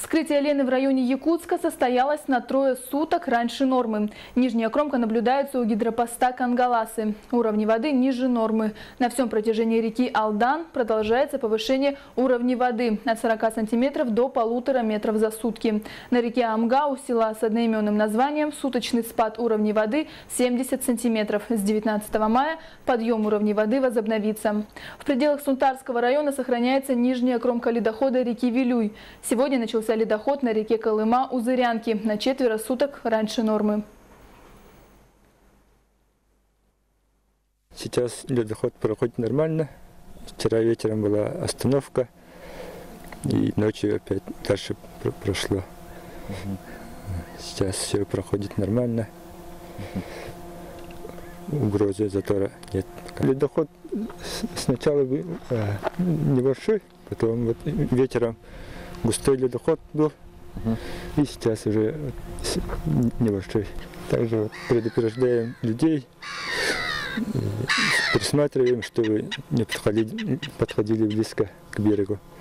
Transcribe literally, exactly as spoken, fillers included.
Вскрытие Лены в районе Якутска состоялось на трое суток раньше нормы. Нижняя кромка наблюдается у гидропоста Кангаласы. Уровни воды ниже нормы. На всем протяжении реки Алдан продолжается повышение уровня воды от сорока сантиметров до полутора метров за сутки. На реке Амга у села с одноименным названием суточный спад уровня воды семьдесят сантиметров. С девятнадцатого мая подъем уровня воды возобновится. В пределах Сунтарского района сохраняется нижняя кромка ледохода реки Вилюй. Сегодня начался ледоход на реке Колыма у Зырянки на четверо суток раньше нормы. Сейчас ледоход проходит нормально. Вчера вечером была остановка, и ночью опять дальше прошло. Угу. Сейчас все проходит нормально. Угу. Угрозы затора нет. Ледоход сначала был а, небольшой, потом вот вечером густой ледоход был, uh-huh. и сейчас уже небольшой. Также вот предупреждаем людей, присматриваем, чтобы не подходили, подходили близко к берегу.